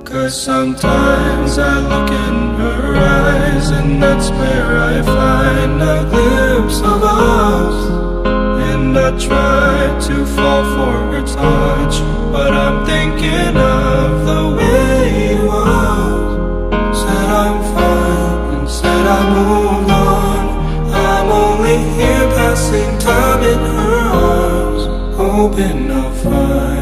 'Cause sometimes I look in her eyes, and that's where I find a glimpse of us. And I try to fall for her touch, but I'm thinking of the way it was. Said I'm fine, and said I moved on. I'm only here passing time in her arms, hoping I'll find